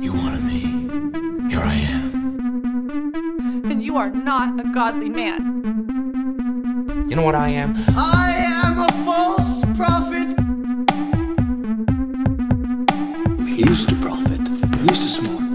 You wanted me. Here I am. And you are not a godly man. You know what I am? I am a false prophet. He used to profit. He used to smart.